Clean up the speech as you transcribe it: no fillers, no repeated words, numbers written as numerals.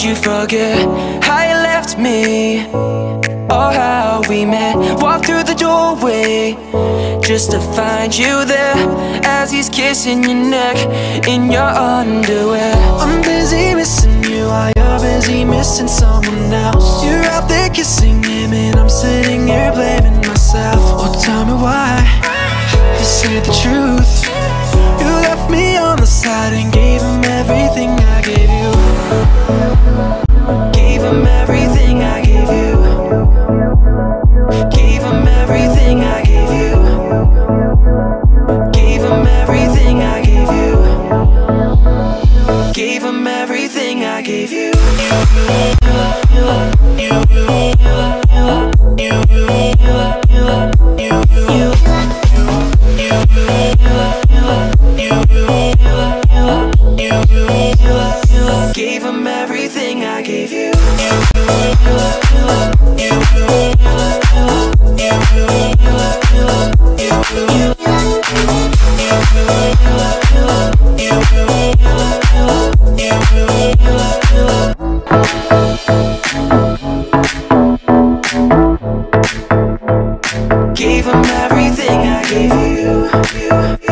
you forget how you left me, or how we met? Walked through the doorway just to find you there, as he's kissing your neck in your underwear. I'm busy missing you while you're busy missing someone else. You're out there kissing him and I'm sitting here blaming myself. Oh, tell me why, this ain't the truth. You left me on the side and gave him everything I gave you. Gave him everything I gave you. Gave him everything I gave you. Gave him everything I gave you. Gave him everything I gave you. Gave him everything I gave you. Gave him everything I gave you.